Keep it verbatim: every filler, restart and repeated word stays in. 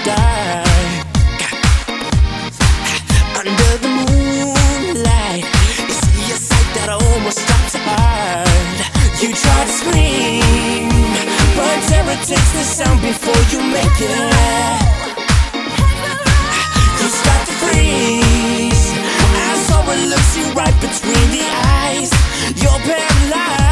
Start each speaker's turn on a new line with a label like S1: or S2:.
S1: sky. Under the moonlight, you see a sight that almost stops your heart. You try to scream, but terror takes the sound before you make it. You start to freeze as someone looks you right between the eyes. You're paralyzed.